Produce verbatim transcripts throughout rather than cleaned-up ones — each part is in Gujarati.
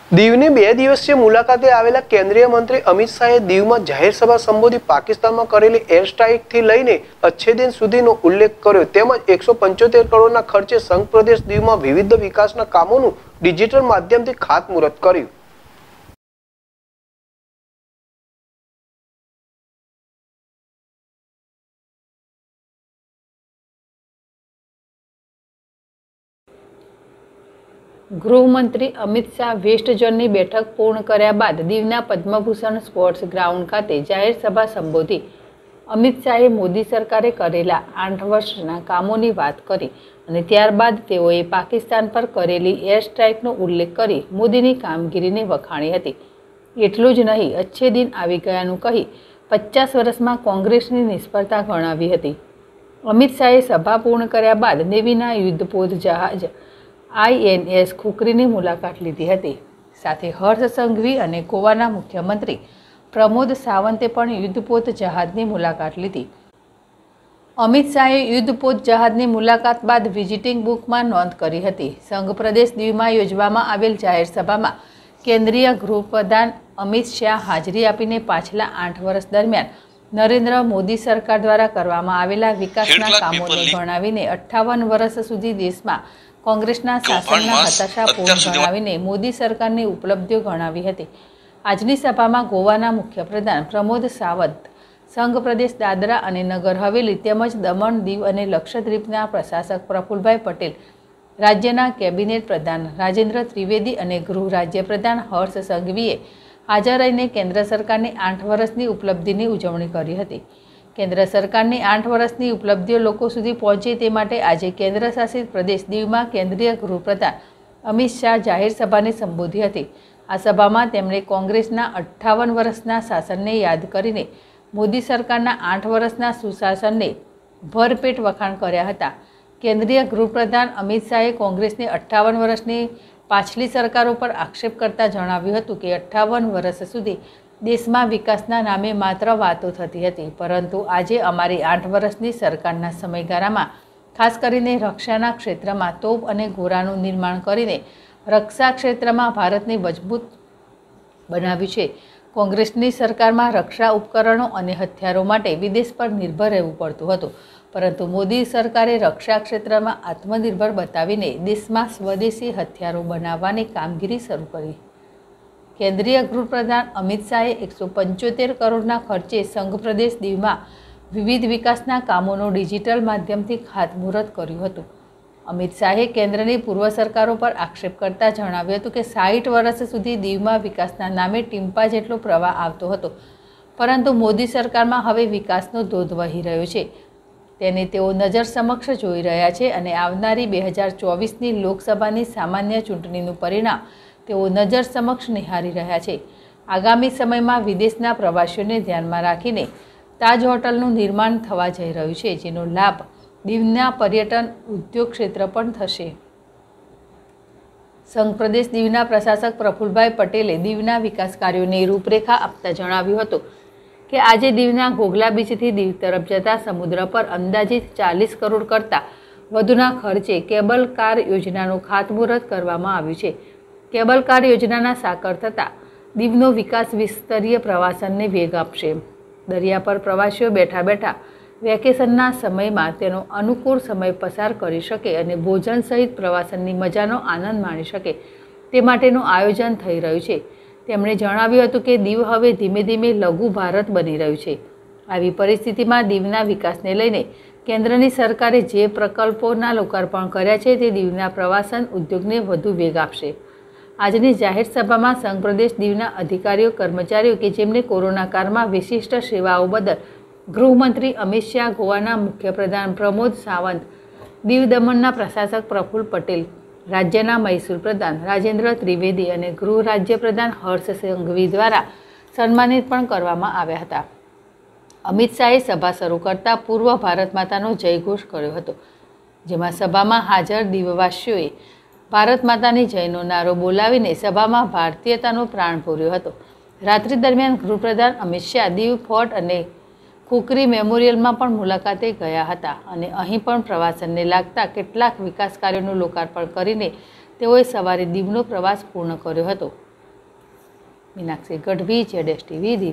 દીવની બે દિવસીય મુલાકાતે આવેલા કેન્દ્રીય મંત્રી અમિત શાહે દીવમાં જાહેર સભા સંબોધી પાકિસ્તાનમાં કરેલી એર સ્ટ્રાઇકથી લઈને અચ્છેદિન સુધીનો ઉલ્લેખ કર્યો તેમજ એકસો પંચોતેર કરોડના ખર્ચે સંઘ પ્રદેશ દીવમાં વિવિધ વિકાસના કામોનું ડિજિટલ માધ્યમથી ખાતમુહૂર્ત કર્યું। ગૃહમંત્રી અમિત શાહ વેસ્ટ ઝોનની બેઠક પૂર્ણ કર્યા બાદ દીવના પદ્મભૂષણ સ્પોર્ટ્સ ગ્રાઉન્ડ ખાતે જાહેર સભા સંબોધી। અમિત શાહે મોદી સરકારે કરેલા આઠ વર્ષના કામોની વાત કરી અને ત્યારબાદ તેઓએ પાકિસ્તાન પર કરેલી એર સ્ટ્રાઇકનો ઉલ્લેખ કરી મોદીની કામગીરીને વખાણી હતી। એટલું જ નહીં, અચ્છે દિન આવી ગયાનું કહી પચાસ વર્ષમાં કોંગ્રેસની નિષ્ફળતા ગણાવી હતી। અમિત શાહે સભા પૂર્ણ કર્યા બાદ નેવીના યુદ્ધપોત જહાજ આઈ એન એસ ખુકરીની મુલાકાત લીધી હતી। સાથે હર્ષ સંઘવી અને ગોવાના મુખ્યમંત્રી પ્રમોદ સાવંતે પણ યુદ્ધપોત જહાજની મુલાકાત લીધી। અમિત શાહે યુદ્ધપોત જહાજની મુલાકાત બાદ વિઝિટિંગ બુકમાં નોંધ કરી હતી। સંઘ પ્રદેશ દીવમાં યોજવામાં આવેલ જાહેર સભામાં કેન્દ્રીય ગૃહપ્રધાન અમિત શાહ હાજરી આપીને પાછલા આઠ વર્ષ દરમિયાન નરેન્દ્ર મોદી સરકાર દ્વારા કરવામાં આવેલા વિકાસના કામોને ગણાવીને અઠ્ઠાવન વર્ષ સુધી દેશમાં કોંગ્રેસના શાસનના હતાશાપૂર્ણ ગણાવીને મોદી સરકારની ઉપલબ્ધિઓ ગણાવી હતી। આજની સભામાં ગોવાના મુખ્યપ્રધાન પ્રમોદ સાવંત, સંઘ પ્રદેશ દાદરા અને નગર હવેલી તેમજ દમણ દીવ અને લક્ષદ્વીપના પ્રશાસક પ્રફુલભાઈ પટેલ, રાજ્યના કેબિનેટ પ્રધાન રાજેન્દ્ર ત્રિવેદી અને ગૃહ રાજ્ય પ્રધાન હર્ષ સંઘવીએ હાજર રહીને કેન્દ્ર સરકારની આઠ વર્ષની ઉપલબ્ધિની ઉજવણી કરી હતી। કેન્દ્ર સરકારની આઠ વર્ષની ઉપલબ્ધિઓ લોકો સુધી પહોંચે તે માટે આજે કેન્દ્ર શાસિત પ્રદેશ દીવમાં કેન્દ્રીય ગૃહપ્રધાન અમિત શાહ જાહેર સભાને સંબોધી હતી। આ સભામાં તેમણે કોંગ્રેસના અઠ્ઠાવન વર્ષના શાસનને યાદ કરીને મોદી સરકારના આઠ વર્ષના સુશાસનને ભરપેટ વખાણ કર્યા હતા। કેન્દ્રીય ગૃહપ્રધાન અમિત શાહે કોંગ્રેસની અઠ્ઠાવન વર્ષની પાછલી સરકારો પર આક્ષેપ કરતા જણાવ્યું હતું કે અઠ્ઠાવન વર્ષ સુધી દેશમાં વિકાસના નામે માત્ર વાતો થતી હતી, પરંતુ આજે અમારી આઠ વર્ષની સરકારના સમયગાળામાં ખાસ કરીને રક્ષાના ક્ષેત્રમાં તોપ અને ગોળાનું નિર્માણ કરીને રક્ષા ક્ષેત્રમાં ભારતને મજબૂત બનાવ્યું છે। કોંગ્રેસની સરકારમાં રક્ષા ઉપકરણો અને હથિયારો માટે વિદેશ પર નિર્ભર રહેવું પડતું હતું, પરંતુ મોદી સરકારે રક્ષા ક્ષેત્રમાં આત્મનિર્ભર બતાવીને દેશમાં સ્વદેશી હથિયારો બનાવવાની કામગીરી શરૂ કરી। કેન્દ્રીય ગૃહપ્રધાન અમિત શાહે એકસો પંચોતેર કરોડના ખર્ચે સંઘ પ્રદેશ દીવમાં વિવિધ વિકાસના કામોનું ડિજિટલ માધ્યમથી ખાતમુહૂર્ત કર્યું હતું। અમિત શાહે કેન્દ્રની પૂર્વ સરકારો પર આક્ષેપ કરતા જણાવ્યું હતું કે સાઠ વર્ષ સુધી દીવમાં વિકાસના નામે ટીમ્પા જેટલો પ્રવાહ આવતો હતો, પરંતુ મોદી સરકારમાં હવે વિકાસનો ધોધ વહી રહ્યો છે, તેને તેઓ નજર સમક્ષ જોઈ રહ્યા છે અને આવનારી બે હજાર ચોવીસની લોકસભાની સામાન્ય ચૂંટણીનું પરિણામ તેઓ નજર સમક્ષ નિહારી રહ્યા છે। આગામી સમયમાં વિદેશના પ્રવાસીઓને ધ્યાનમાં રાખીને તાજ હોટલનું નિર્માણ થવા જઈ રહ્યું છે, જેનો લાભ દીવના પર્યટન ઉદ્યોગ ક્ષેત્ર પણ થશે। સંઘ પ્રદેશ દીવના પ્રશાસક પ્રફુલભાઈ પટેલે દીવના વિકાસ કાર્યોની રૂપરેખા આપતા જણાવ્યું હતું કે આજે દીવના ઘોઘલા બીચથી દીવ તરફ જતા સમુદ્ર પર અંદાજિત ચાલીસ કરોડ કરતાં વધુના ખર્ચે કેબલ કાર યોજનાનું ખાતમુહૂર્ત કરવામાં આવ્યું છે। કેબલ કાર યોજનાના સાકર થતાં દીવનો વિકાસ વિસ્તરીય પ્રવાસનને વેગ આપશે। દરિયા પર પ્રવાસીઓ બેઠા બેઠા વેકેશનના સમયમાં તેનો અનુકૂળ સમય પસાર કરી શકે અને ભોજન સહિત પ્રવાસનની મજાનો આનંદ માણી શકે તે માટેનું આયોજન થઈ રહ્યું છે। તેમણે જણાવ્યું હતું કે દીવ હવે ધીમે ધીમે લઘુ ભારત બની રહ્યું છે। આવી પરિસ્થિતિમાં દીવના વિકાસને લઈને કેન્દ્રની સરકારે જે પ્રકલ્પોના લોકાર્પણ કર્યા છે તે દીવના પ્રવાસન ઉદ્યોગને વધુ વેગ આપશે। આજની જાહેર સભામાં સંઘ પ્રદેશ દીવના અધિકારીઓ કર્મચારીઓ કે જેમને કોરોના કાળમાં વિશિષ્ટ સેવાઓ બદલ ગૃહમંત્રી અમિત શાહ, ગોવાના મુખ્યપ્રધાન પ્રમોદ સાવંત, દીવ દમણના પ્રશાસક પ્રફુલ પટેલ, રાજ્યના મહેસૂલ પ્રધાન રાજેન્દ્ર ત્રિવેદી અને ગૃહ રાજ્ય પ્રધાન હર્ષ સંઘવી દ્વારા સન્માનિત પણ કરવામાં આવ્યા હતા। અમિત શાહે સભા શરૂ કરતા પૂર્વ ભારત માતાનો જયઘોષ કર્યો હતો, જેમાં સભામાં હાજર દીવવાસીઓએ ભારત માતાની જયનો નારો બોલાવીને સભામાં ભારતીયતાનો પ્રાણ પૂર્યો હતો। રાત્રિ દરમિયાન ગૃહપ્રધાન અમિત શાહ દીવ ફોર્ટ અને ખુકરી મેમોરિયલમાં પણ મુલાકાતે ગયા હતા અને અહીં પણ પ્રવાસનને લાગતા કેટલાક વિકાસ કાર્યોનું લોકાર્પણ કરીને તેઓએ સવારે દીવનો પ્રવાસ પૂર્ણ કર્યો હતો। મીનાક્ષી ગઢવી, જેડેશ ટીવી, દીવ.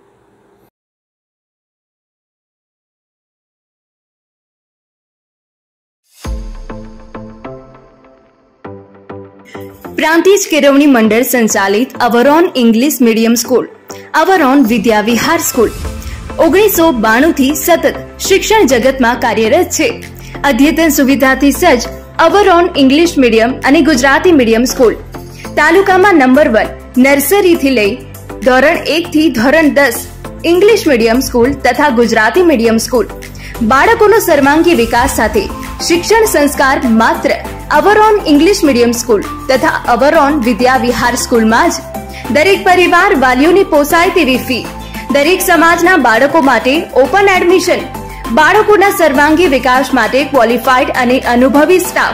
પ્રાંતિજ કેળવણી મંડળ સંચાલિત Avron English medium school, Avron Vidya Vihar school ઓગણીસો બાણું થી સતત શિક્ષણ જગતમાં કાર્યરત છે. અદ્યતન સુવિધાથી સજ્જ અવરોન ઇંગ્લિશ મીડિયમ અને ગુજરાતી મીડિયમ સ્કૂલ તાલુકામાં નંબર વન નર્સરીથી લઈ ધોરણ એક થી ધોરણ દસ ઇંગ્લિશ મીડિયમ સ્કૂલ તથા ગુજરાતી મીડિયમ સ્કૂલ. બાળકોનો સર્વાંગી વિકાસ સાથે શિક્ષણ સંસ્કાર માત્ર અવરોન ઇંગ્લિશ મીડિયમ સ્કૂલ તથા અવરોન વિદ્યા વિહાર સ્કૂલમાં જ. દરેક પરિવાર વાલીઓની પોસાય તેવી ફી, દરેક સમાજના બાળકો માટે ઓપન એડમિશન, બાળકોના સર્વાંગી વિકાસ માટે ક્વોલિફાઈડ અને અનુભવી સ્ટાફ,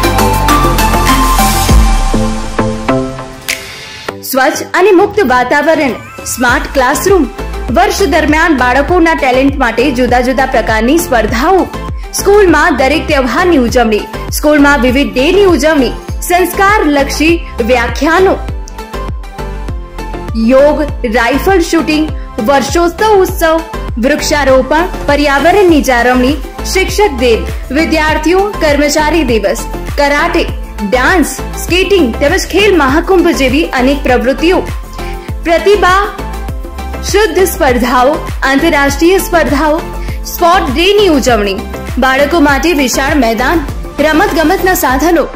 સ્વચ્છ અને મુક્ત વાતાવરણ, સ્માર્ટ ક્લાસરૂમ. વર્ષ દરમિયાન બાળકોના ટેલેન્ટ માટે જુદા જુદા પ્રકારની સ્પર્ધાઓ. સ્કૂલમાં દરેક તહેવારની ઉજવણી, સ્કૂલમાં વિવિધ ડેની ઉજવણી, સંસ્કારલક્ષી વ્યાખ્યાનો, યોગ, રાઇફલ શૂટિંગ, વર્ષોત્સવ ઉત્સવ, વૃક્ષારોપણ, પર્યાવરણની જાળવણી, શિક્ષક દિન, વિદ્યાર્થીઓ કર્મચારી દિવસ, કરાટે, ડાન્સ, સ્કેટિંગ તેમજ ખેલ મહાકુંભ જેવી અનેક પ્રવૃત્તિઓ, પ્રતિભા શુદ્ધ સ્પર્ધાઓ, આંતરરાષ્ટ્રીય સ્પર્ધાઓ, સ્પોર્ટ ડેની ઉજવણી, બાળકો માટે વિશાળ મેદાન, રમત ગમતના સાધનો.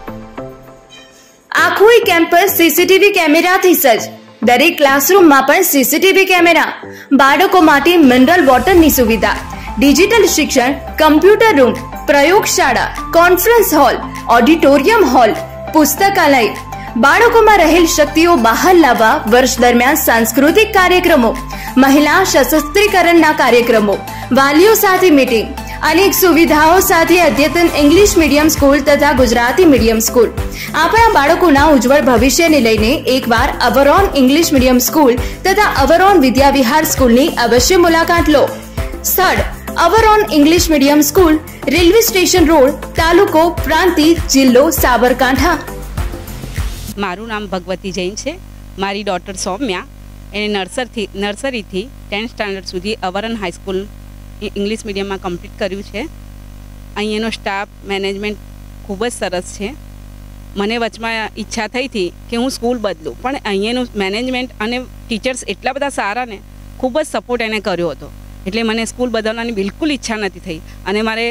આખું કેમ્પસ સીસીટીવી કેમેરાથી સજ્જ. દરેક ક્લાસરૂમમાં પણ સીસીટીવી કેમેરા. બાળકો માટે મિનરલ વોટરની સુવિધા, ડિજિટલ શિક્ષણ, કમ્પ્યુટર રૂમ, પ્રયોગશાળા, કોન્ફરન્સ હોલ, ઓડિટોરિયમ હોલ, પુસ્તકાલય. બાળકોમાં રહેલ શક્તિઓ બહાર લાવવા વર્ષ દરમિયાન સાંસ્કૃતિક કાર્યક્રમો, મહિલા સશક્તિકરણના કાર્યક્રમો, વાલીઓ સાથે મીટિંગ, અનેક સુવિધાઓ સાથે અદ્યતન ઇંગ્લિશ મીડિયમ સ્કૂલ તથા ગુજરાતી મીડિયમ સ્કૂલ. આપણા બાળકોના ઉજ્જવળ ભવિષ્યને લઈને એકવાર અવરોન ઇંગ્લિશ મીડિયમ સ્કૂલ તથા અવરોન વિદ્યા વિહાર સ્કૂલની અવશ્ય મુલાકાત લો. સ્થળ Avron English medium school, railway station road, તાલુકો પ્રાંતિજ, જિલ્લો સાબરકાંઠા. મારું નામ ભગવતી જૈન છે. મારી ડોટર સૌમ્યા એને નર્સરથી નર્સરીથી ટેન્થ સ્ટાન્ડર્ડ સુધી અવરોન હાઈસ્કૂલ ઇંગ્લિશ મીડિયમમાં કમ્પ્લીટ કર્યું છે. અહીંયાનો સ્ટાફ મેનેજમેન્ટ ખૂબ જ સરસ છે. મને વચમાં ઈચ્છા થઈ હતી કે હું સ્કૂલ બદલું, પણ અહીંયાનું મેનેજમેન્ટ અને ટીચર્સ એટલા બધા સારા ને ખૂબ જ સપોર્ટ એને કર્યો હતો, એટલે મને સ્કૂલ બદલવાની બિલકુલ ઈચ્છા નથી થઈ. અને મારે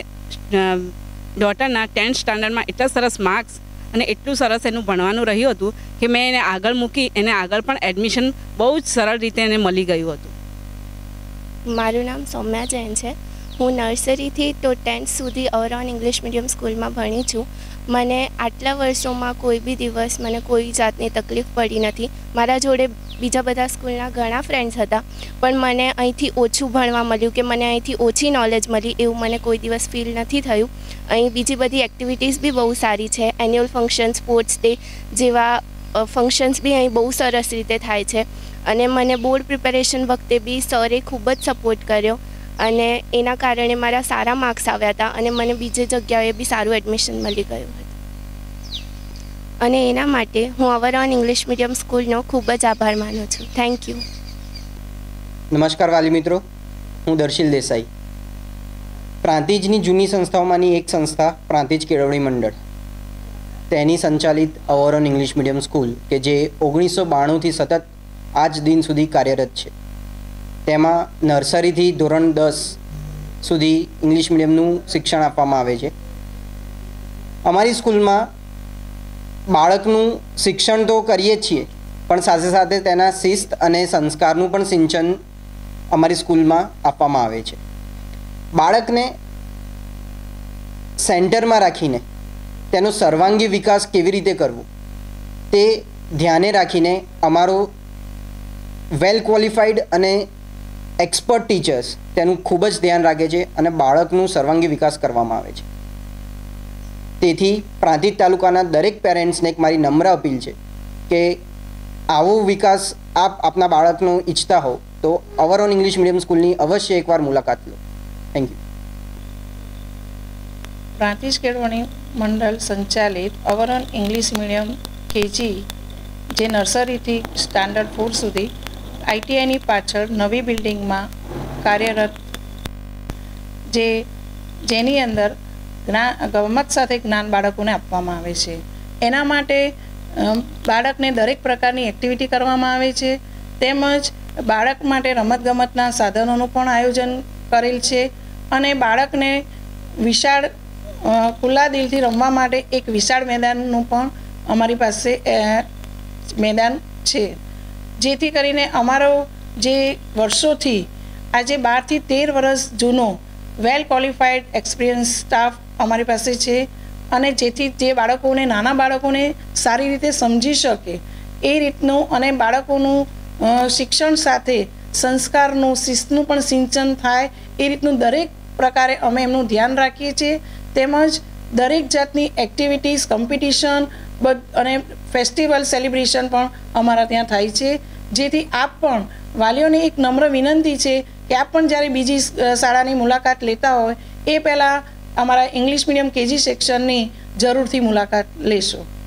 ડોટરના ટેન્થ સ્ટાન્ડર્ડમાં એટલા સરસ માર્ક્સ અને એટલું સરસ એનું ભણવાનું રહ્યું હતું કે મેં એને આગળ મૂકી, એને આગળ પણ એડમિશન બહુ જ સરળ રીતે એને મળી ગયું હતું. મારું નામ સૌમ્યા જૈન છે. હું નર્સરીથી તો ટેન્થ સુધી અવરોન ઇંગ્લિશ મીડિયમ સ્કૂલમાં ભણી છું. મને આટલા વર્ષોમાં કોઈ બી દિવસ મને કોઈ જાતની તકલીફ પડી નથી. મારા જોડે બીજા બધા સ્કૂલના ઘણા ફ્રેન્ડ્સ હતા, પણ મને અહીંથી ઓછું ભણવા મળ્યું કે મને અહીંથી ઓછી નોલેજ મળી એવું મને કોઈ દિવસ ફીલ નથી થયું. અહીં બીજી બધી એક્ટિવિટીઝ બી બહુ સારી છે. એન્યુઅલ ફંક્શન, સ્પોર્ટ્સ ડે જેવા ફંક્શન્સ બી અહીં બહુ સરસ રીતે થાય છે. અને મને બોર્ડ પ્રિપેરેશન વખતે બી સરે ખૂબ જ સપોર્ટ કર્યો અને એના કારણે મારા સારા માર્ક્સ આવ્યા હતા અને મને બીજી જગ્યાએ બી સારું એડમિશન મળી ગયું હતું. અને એના માટે હું અવરોન ઇંગ્લિશ મીડિયમ સ્કૂલનો ખૂબ જ આભાર માનું છું. Thank you. નમસ્કાર વાલી મિત્રો, હું દર્શિલ દેસાઈ. પ્રાંતિજની જૂની સંસ્થાઓમાંની એક સંસ્થા પ્રાંતિજ કેળવણી મંડળ, તેની સંચાલિત અવરોન ઇંગ્લિશ મીડિયમ સ્કૂલ કે જે ઓગણીસો બાણુંથી સતત આજ દિન સુધી કાર્યરત છે. તેમાં નર્સરીથી ધોરણ દસ સુધી ઇંગ્લિશ મીડિયમનું શિક્ષણ આપવામાં આવે છે. અમારી સ્કૂલમાં બાળકનું શિક્ષણ તો કરીએ જ છીએ, પણ સાથે સાથે તેના શિસ્ત અને સંસ્કારનું પણ સિંચન અમારી સ્કૂલમાં આપવામાં આવે છે. બાળકને સેન્ટરમાં રાખીને તેનો સર્વાંગી વિકાસ કેવી રીતે કરવો તે ધ્યાને રાખીને અમારો વેલ ક્વોલિફાઈડ અને એક્સપર્ટ ટીચર્સ તેનું ખૂબ જ ધ્યાન રાખે છે અને બાળકનું સર્વાંગી વિકાસ કરવામાં આવે છે. તેથી પ્રાંતિજ તાલુકાના દરેક પેરેન્ટ્સને એક મારી નમ્ર અપીલ છે કે આવો વિકાસ આપ આપના બાળકનો ઈચ્છતા હો તો અવરોન ઇંગ્લિશ મીડિયમ સ્કૂલની અવશ્ય એકવાર મુલાકાત લો. Thank you. પ્રાંતિજ કેળવણી મંડળ સંચાલિત અવરોન ઇંગ્લિશ મીડિયમ કેજી જે નર્સરીથી સ્ટાન્ડર્ડ ફોર સુધી આઈટીઆઈની પાછળ નવી બિલ્ડિંગમાં કાર્યરત, જે જેની અંદર જ્ઞાન ગમત સાથે જ્ઞાન બાળકોને આપવામાં આવે છે. એના માટે બાળકને દરેક પ્રકારની એક્ટિવિટી કરવામાં આવે છે, તેમજ બાળક માટે રમતગમતના સાધનોનું પણ આયોજન કરેલ છે અને બાળકને વિશાળ ખુલ્લા દિલથી રમવા માટે એક વિશાળ મેદાનનું પણ અમારી પાસે મેદાન છે, જેથી કરીને અમારો જે વર્ષોથી આજે બારથી તેર વર્ષ જૂનો વેલ ક્વોલિફાઈડ એક્સપિરિયન્સ સ્ટાફ અમારી પાસે છે અને જેથી જે બાળકોને નાના બાળકોને સારી રીતે સમજી શકે એ રીતનું અને બાળકોનું શિક્ષણ સાથે સંસ્કારનું શિસ્તનું પણ સિંચન થાય એ રીતનું દરેક પ્રકારે અમે એમનું ધ્યાન રાખીએ છીએ. તેમજ દરેક જાતની એક્ટિવિટીઝ, કોમ્પિટિશન અને ફેસ્ટિવલ સેલિબ્રેશન પણ અમારા ત્યાં થાય છે, જેથી આપ પણ વાલીઓને એક નમ્ર વિનંતી છે કે આપ પણ જ્યારે બીજી શાળાની મુલાકાત લેતા હોય એ પહેલાં અમારા ઇંગ્લિશ મીડિયમ કેજી સેક્શનની જરૂરથી મુલાકાત લેશો.